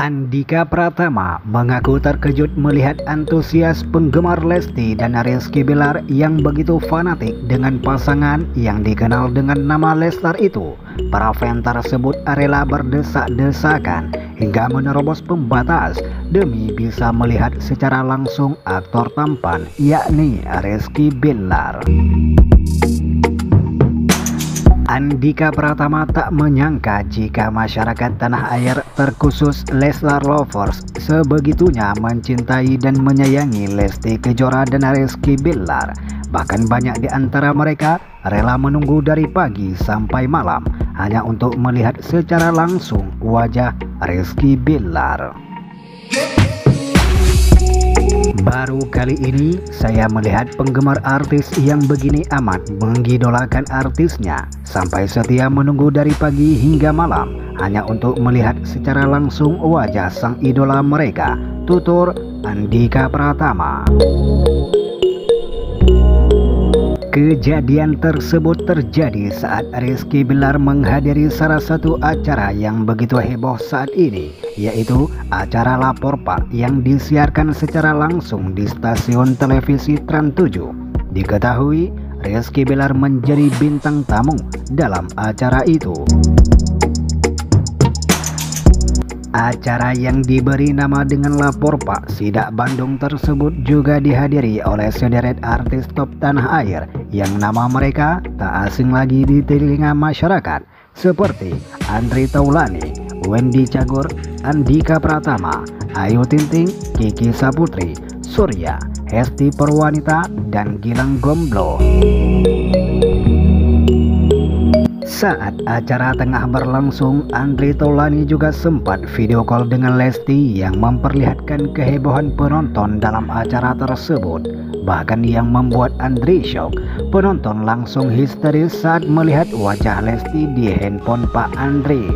Andika Pratama mengaku terkejut melihat antusias penggemar Lesti dan Rizky Bilar yang begitu fanatik dengan pasangan yang dikenal dengan nama Leslar itu. Para fans tersebut rela berdesak-desakan hingga menerobos pembatas demi bisa melihat secara langsung aktor tampan yakni Rizky Bilar. Andika Pratama tak menyangka jika masyarakat tanah air terkhusus Leslar lovers sebegitunya mencintai dan menyayangi Lesti Kejora dan Rizky Bilar. Bahkan banyak di antara mereka rela menunggu dari pagi sampai malam hanya untuk melihat secara langsung wajah Rizky Bilar. Baru kali ini saya melihat penggemar artis yang begini amat mengidolakan artisnya sampai setia menunggu dari pagi hingga malam hanya untuk melihat secara langsung wajah sang idola mereka, tutur Andika Pratama. Kejadian tersebut terjadi saat Rizky Bilar menghadiri salah satu acara yang begitu heboh saat ini, yaitu acara Lapor Pak yang disiarkan secara langsung di stasiun televisi Trans 7. Diketahui Rizky Bilar menjadi bintang tamu dalam acara itu. Acara yang diberi nama dengan Lapor Pak Sidak Bandung tersebut juga dihadiri oleh sederet artis top tanah air yang nama mereka tak asing lagi di telinga masyarakat seperti Andre Taulany, Wendy Cagur, Andika Pratama, Ayu Ting Ting, Kiki Saputri, Surya, Hesti Perwanita, dan Gilang Gomblo. Saat acara tengah berlangsung, Andre Taulany juga sempat video call dengan Lesti yang memperlihatkan kehebohan penonton dalam acara tersebut. Bahkan yang membuat Andre shock, penonton langsung histeris saat melihat wajah Lesti di handphone Pak Andre.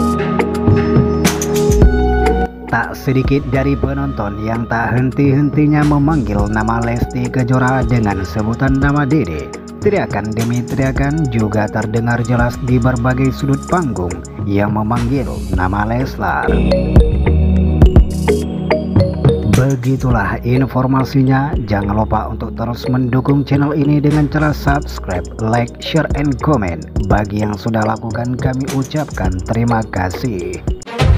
Tak sedikit dari penonton yang tak henti-hentinya memanggil nama Lesti Kejora dengan sebutan nama Dede. Teriakan demi teriakan juga terdengar jelas di berbagai sudut panggung yang memanggil nama Leslar. Begitulah informasinya. Jangan lupa untuk terus mendukung channel ini dengan cara subscribe, like, share, and comment. Bagi yang sudah lakukan kami ucapkan terima kasih.